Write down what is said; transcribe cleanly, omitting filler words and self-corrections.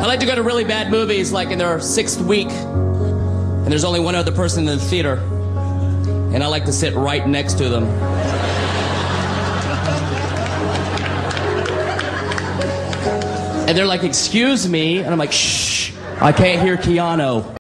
I like to go to really bad movies, like in their 6th week, and there's only one other person in the theater, and I like to sit right next to them. And they're like, excuse me, and I'm like, shh, I can't hear Keanu.